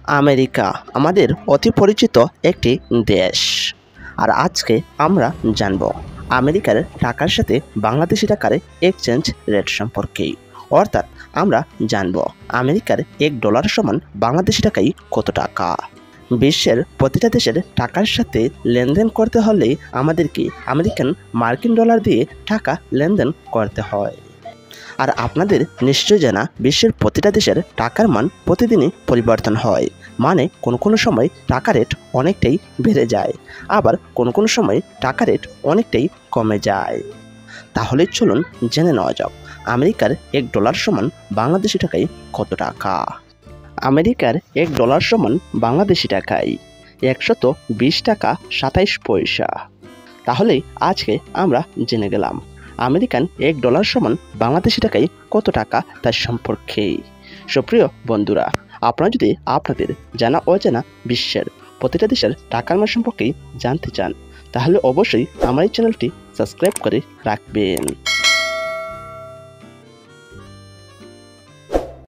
America আমাদের অতি পরিচিত একটি দেশ। আর আজকে আমরা জানব আমেরিকার টাকার সাথে বাংলাদেশি টাকার এক্সচেঞ্জ রেট সম্পর্কে। অর্থাৎ আমরা জানব আমেরিকার $1 সমান বাংলাদেশি টাকায় কত টাকা। বিশ্বের প্রতিটা দেশের টাকার সাথে লেনদেন করতে হলে আমাদেরকে মার্কিন ডলার দিয়ে টাকা লেনদেন করতে হয়। আর আপনাদের নিশ্চয় জানা বিশ্বের প্রতিটা দেশের টাকার মান প্রতিদিনই পরিবর্তন হয়। মানে কোনো সময় টাকা রেট অনেকটাই বেড়ে যায়, আবার কোনো সময় টাকা রেট অনেকটাই কমে যায়। তাহলে চলুন জেনে নেওয়া যাক আমেরিকার $1 সমান বাংলাদেশি টাকায় কত টাকা। আমেরিকার $1 সমান বাংলাদেশি টাকায় 120 টাকা 27 পয়সা। তাহলে আজকে আমরা জেনে গেলাম আমেরিকান $1 সমান বাংলাদেশি টাকায় কত টাকা তার সম্পর্কে। সুপ্রিয় বন্ধুরা, আপনারা যদি আপনাদের জানা অজানা বিশ্বের প্রতিটা দেশের টাকার মান সম্পর্কে জানতে চান, তাহলে অবশ্যই আমার এই চ্যানেলটি সাবস্ক্রাইব করে রাখবেন।